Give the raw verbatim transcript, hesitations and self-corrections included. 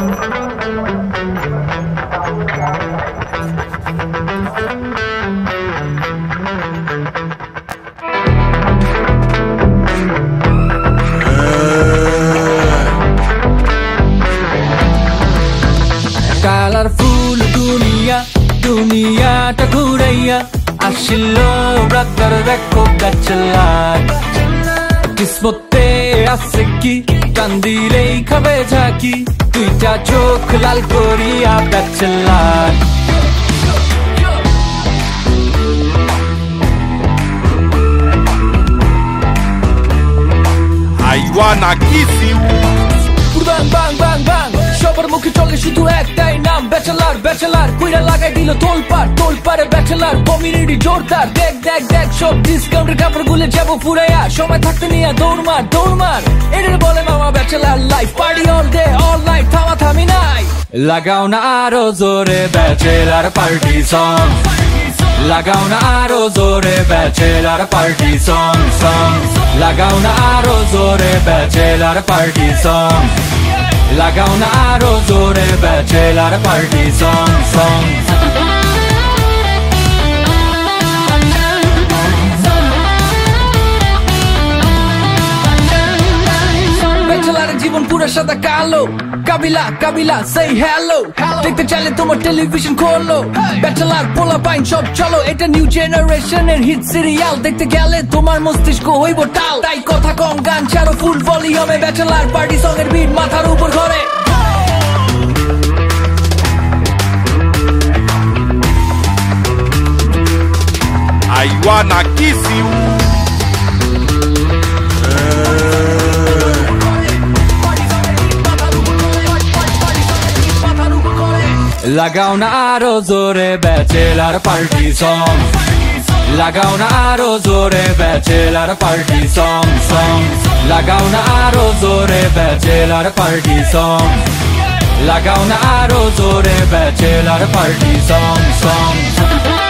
Colourful দুনিয়া দুনিয়াটা ঘুরাইয়া আসিল ব্রাদার দেখো ব্যাচেলার কিসমতে আছে কি কান্দিলেই খাবে ঝাঁকি দুইটা চোখ লাল করিয়া bachelor I wanna kiss you. Bang bang bang bang সবার মুখে চলে শুধু একটাই নাম ব্যাচেলার ব্যাচেলার কইরা লাগাই দিল তোলপাড় তোলপাড়ে ব্যাচেলার কমিউনিটি জোরদার দেখ দেখ দেখ সব ডিসকাউন্টের কাপড় গুলে যাবো ফুরাইয়া সময় থাকতে নিয়ে দৌড় মার দৌড় মার এটার বলে মামা bachelor life party all day all night থামা থামি নাই লাগাও না আরো জোরে ব্যাচেলার পার্টি সং লাগাও না আরো জোরে ব্যাচেলার পার্টি সং সং লাগাও না আরো জোরে ব্যাচেলার পার্টি সং লাগাও না আরো জোরে ব্যাচেলার পার্টি সং সং ব্যাচেলারের জীবন পুরো সাদা কালো কাবিলা কাবিলা সেই হ্যালো দেখতে চাইলে তোমার টেলিভিশন খোলো ব্যাচেলার পোলা পাইন সব চলো এটা নিউ জেনারেশনের হিট সিরিয়াল দেখতে গেলে তোমার মস্তিষ্ক হইব টাল তাই কথা কম গান ছাড়ো ফুল ভলিউমে ব্যাচেলার পার্টি সং এর বিট মাথার উপর ঘরে I wanna kiss you. লাগাও না আরো জোরে ব্যাচেলার পার্টি সং লাগাও না আরো জোরে ব্যাচেলার পার্টি সং সং লাগাও না আরো জোরে ব্যাচেলার পার্টি সং লাগাও না আরো জোরে ব্যাচেলার পার্টি সং সং